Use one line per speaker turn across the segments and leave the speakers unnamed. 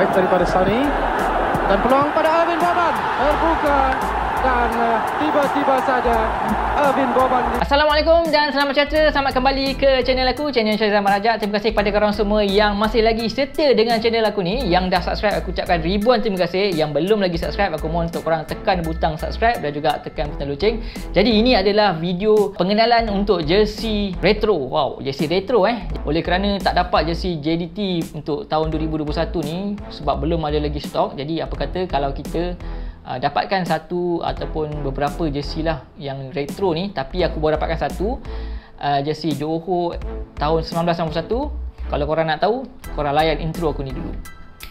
cepat daripada Sonny. Dan peluang pada Irvin Boban terbuka dan tiba-tiba saja Irvin Boban.
Assalamualaikum dan selamat sejahtera. Selamat kembali ke channel aku, channel Syazwan Raja. Terima kasih kepada korang semua yang masih lagi setia dengan channel aku ni. Yang dah subscribe, aku ucapkan ribuan terima kasih. Yang belum lagi subscribe, aku mohon untuk korang tekan butang subscribe dan juga tekan butang loceng. Jadi ini adalah video pengenalan untuk jersey retro. Wow, jersey retro Oleh kerana tak dapat jersey JDT untuk tahun 2021 ni sebab belum ada lagi stok. Jadi apa kata kalau kita dapatkan satu ataupun beberapa jersey lah yang retro ni, tapi aku baru dapatkan satu jersey Johor tahun 1991. Kalau korang nak tahu, korang layan intro aku ni dulu.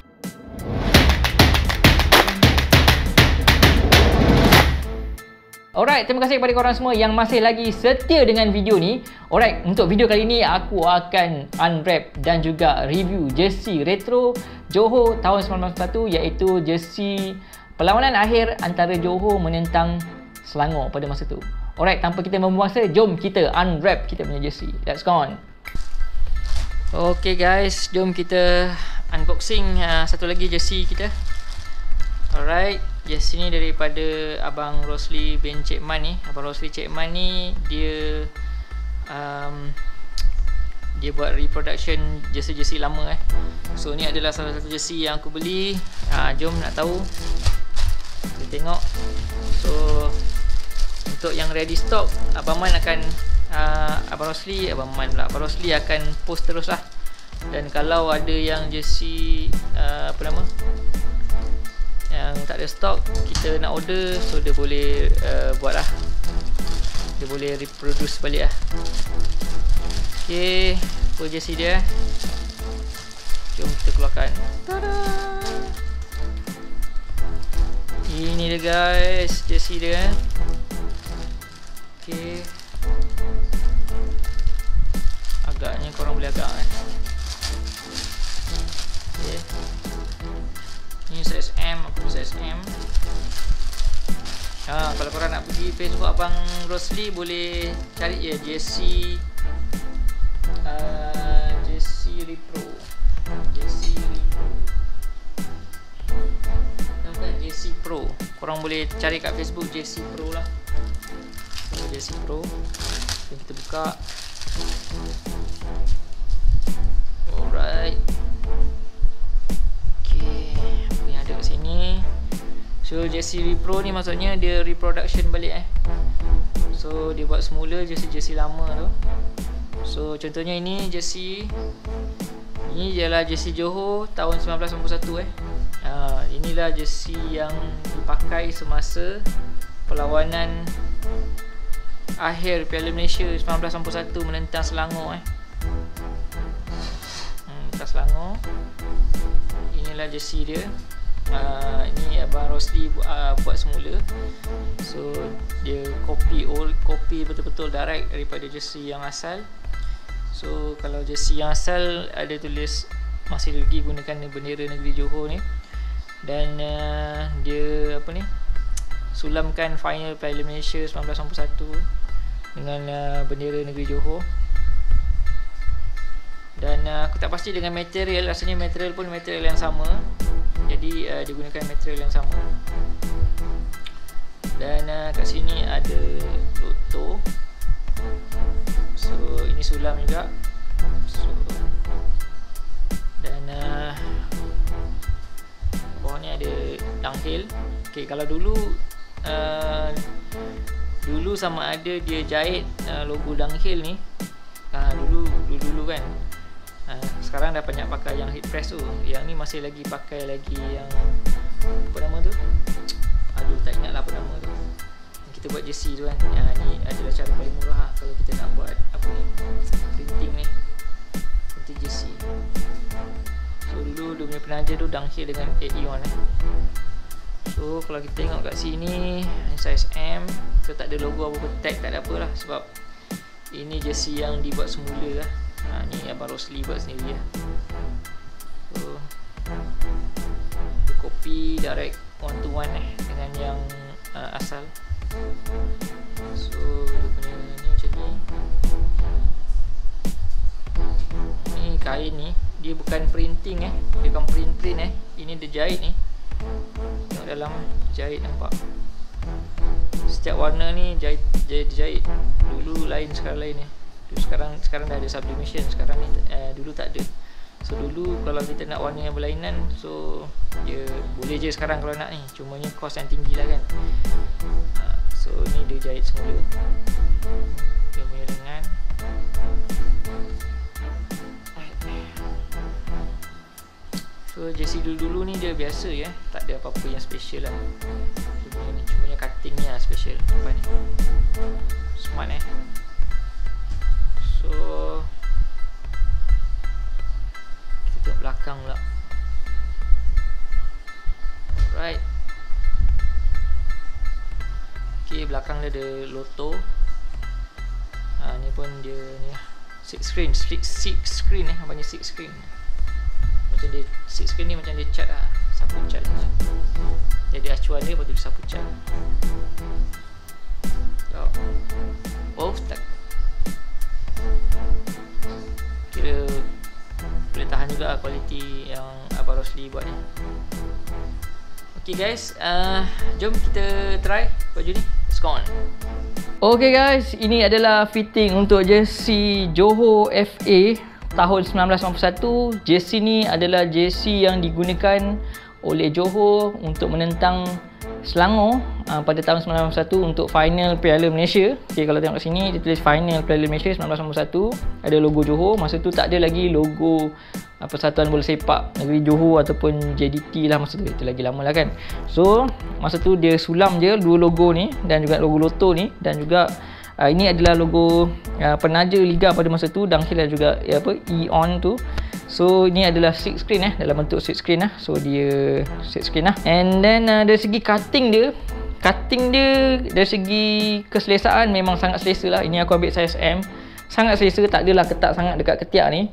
Alright, terima kasih kepada korang semua yang masih lagi setia dengan video ni. Alright, untuk video kali ni aku akan unwrap dan juga review jersey retro Johor tahun 1991, iaitu jersey perlawanan akhir antara Johor menentang Selangor pada masa tu. Alright, tanpa kita membuang masa, jom kita unwrap kita punya jersey. Let's go on. Okay guys, jom kita unboxing satu lagi jersey kita. Alright, jersey ni daripada Abang Rosli bin Cik Man ni. Abang Rosli Cik Man ni dia buat reproduction jersey-jersey lama So ni adalah salah satu jersey yang aku beli. Jom nak tahu, kita tengok. So untuk yang ready stock, Abang Man akan Abang Rosli akan post terus lah. Dan kalau ada yang jersey yang tak ada stok, kita nak order, so dia boleh buat lah, dia boleh reproduce balik lah. Okay, apa jersey dia? Jom kita keluarkan. Tada! Ini dia guys, jersey dia. Okay, agaknya korang boleh agak okay. Ini size M, aku beli size M. Kalau korang nak pergi Facebook Abang Rosli, boleh cari je jersey Repro. Jersey Pro. Korang boleh cari kat Facebook Jersey Pro lah. Jersey Pro. Kita buka. Alright. Okay, apa yang ada kat sini? So jersey Repro ni maksudnya dia reproduction balik So dia buat semula jersey lama tu. So contohnya ini jersey, ini ialah jersey Johor tahun 1991 inilah jersey yang dipakai semasa perlawanan akhir Piala Malaysia 1991 menentang Selangor Selangor. Inilah jersey dia. Ini Abang Rosli buat semula. So dia copy betul-betul direct daripada jersey yang asal. So kalau jersey yang asal ada tulis masih lagi gunakan bendera negeri Johor ni. Dan dia sulamkan final Piala Malaysia 1991 dengan bendera negeri Johor. Dan aku tak pasti dengan material, rasanya material pun material yang sama. Jadi dia gunakan material yang sama. Dan kat sini ada loto. So ini sulam juga. So dan bawah ni ada dangkil. Okay, kalau dulu sama ada dia jahit logo dangkil ni. Dulu kan. Sekarang dah banyak pakai yang heat press tu. Yang ni masih lagi pakai lagi yang apa nama tu? Aduh, tak ingat lah apa nama tu. Kita buat jersey tu kan. Ni adalah cara paling murah kalau kita nak buat printing ni. Printing jersey. So dulu dia punya penaja tu dangkil dengan 8 ion So kalau kita tengok kat sini, size M, so tak ada logo apa-apa, tag tak ada apa lah, sebab ini jersey yang dibuat semula lah. Ni Abang Rosli buat sendiri lah. So dia copy direct one to one dengan yang asal. So dia punya ni macam ni. Ni kain ni Dia bukan printing dia bukan print ini dia jahit ni. Tengok dalam jahit, nampak setiap warna ni jahit. Dulu lain, sekarang lain sekarang dah ada sublimation. Sekarang ni dulu tak ada. So dulu kalau kita nak warna yang berlainan, so dia boleh je sekarang kalau nak ni, cumanya kos yang tinggi lah kan. So ni dia jahit semula. Dia punya lengan. So jersey dulu-dulu ni dia biasa tak ada apa-apa yang special lah. Cumanya cuttingnya special depan ni. Smart So kita tengok belakang pula. Right. Okay, belakang dia ada loto. Ni pun dia ni lah, 6 screen banyak 6 screen. Macam dia 6 screen ni macam dia cat lah, sapu cat. Jadi acuan dia, lepas tu dia sapu cat. Oh, tak. Kira boleh tahan juga kualiti yang Abang Rosli buat ni. Okay guys, jom kita try baju ni. Let's go on. Okay guys, ini adalah fitting untuk jersey Johor FA tahun 1991. Jersey ni adalah jersey yang digunakan oleh Johor untuk menentang Selangor pada tahun 1991 untuk final Piala Malaysia. Okay, kalau tengok kat sini dia tulis final Piala Malaysia 1991, ada logo Johor. Masa tu tak ada lagi logo Persatuan Bola Sepak Negeri Johor ataupun JDT lah masa tu. Itu lagi lama lah kan. So masa tu dia sulam je dua logo ni, dan juga logo Lotto ni, dan juga ini adalah logo penaja Liga pada masa tu, Dunhill dan juga Eon tu. So ini adalah 6 screen dalam bentuk 6 screen So dia 6 screen And then dari segi cutting dia dari segi keselesaan memang sangat selesa lah. Ini aku ambil size M, sangat selesa, tak adalah ketat sangat dekat ketiak ni.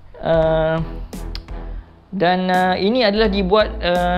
Dan ini adalah dibuat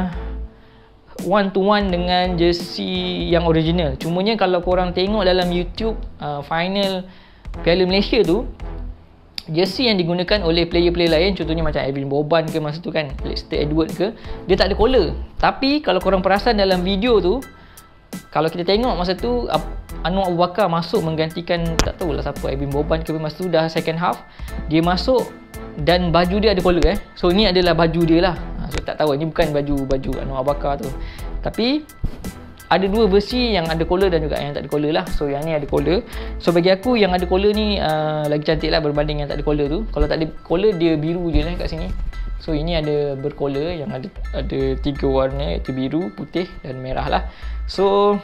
one to one dengan jersey yang original. Cumanya kalau korang tengok dalam YouTube final Piala Malaysia tu, jersey yang digunakan oleh player-player lain, contohnya macam Alvin Boban ke masa tu kan, Lester Edward ke, dia tak ada collar. Tapi kalau korang perasan dalam video tu, kalau kita tengok masa tu Anwar Abu Bakar masuk menggantikan, tak tahulah siapa, Alvin Boban ke, masa tu dah second half dia masuk dan baju dia ada collar So ni adalah baju dia lah. So tak tahu, ni bukan baju Anwar Abu Bakar tu. Tapi ada dua versi yang ada collar dan juga yang tak ada collar lah. So yang ni ada collar. So bagi aku yang ada collar ni lagi cantik lah berbanding yang tak ada collar tu. Kalau tak ada collar dia biru je lah kat sini. So ini ada bercollar yang ada 3 warna, iaitu biru, putih dan merah lah. So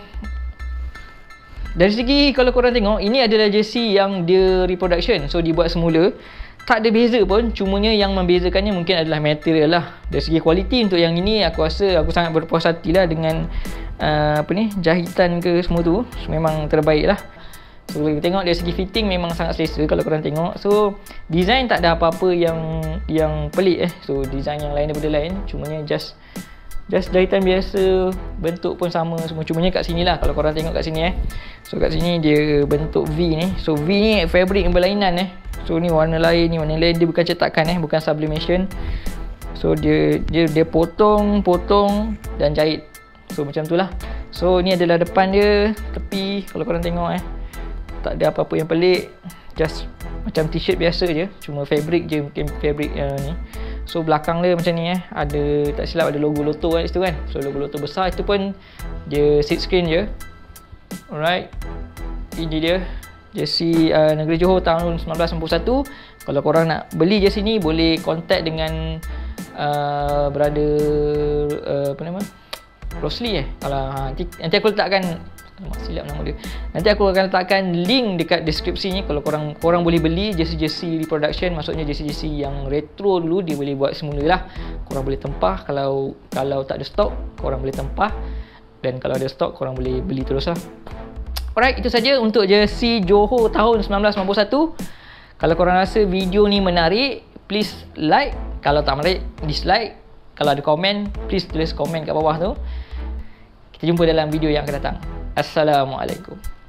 dari segi kalau korang tengok, ini adalah jersey yang dia reproduction. So dibuat semula, tak ada beza pun, cumanya yang membezakannya mungkin adalah material lah. Dari segi kualiti untuk yang ini, aku rasa aku sangat berpuas hati lah dengan jahitan ke semua tu. So, memang terbaik lah. So kita tengok dari segi fitting memang sangat selesa kalau korang tengok. So design tak ada apa-apa yang pelik So design yang lain daripada lain, cumanya just jahitan biasa, bentuk pun sama semua. Cumanya kat sini lah, kalau korang tengok kat sini So kat sini dia bentuk V ni. So V ni fabric yang berlainan So ni warna lain, ni warna lain, dia bukan cetakan bukan sublimation. So dia potong dan jahit. So macam tu lah. So ni adalah depan dia, tepi kalau korang tengok tak ada apa-apa yang pelik, just macam t-shirt biasa je, cuma fabric je, mungkin fabric ni. So belakang dia macam ni ada, tak silap ada logo Lotto kat situ kan. So logo Lotto besar, itu pun dia 6 screen je. Alright, ini dia jersey Negeri Johor tahun 1991. Kalau korang nak beli jersey ni, boleh contact dengan brother Rosli Kalau nanti aku letakkan, silap nama dia, nanti aku akan letakkan link dekat deskripsi ni. Kalau korang boleh beli jersey reproduction, maksudnya jersey yang retro dulu, dia boleh buat semula lah. Korang boleh tempah, kalau tak ada stok korang boleh tempah, dan kalau ada stok korang boleh beli terus lah. Alright, itu saja untuk jersey Johor tahun 1991. Kalau korang rasa video ni menarik, please like. Kalau tak menarik, dislike. Kalau ada komen, please tulis komen kat bawah tu. Kita jumpa dalam video yang akan datang. Assalamualaikum.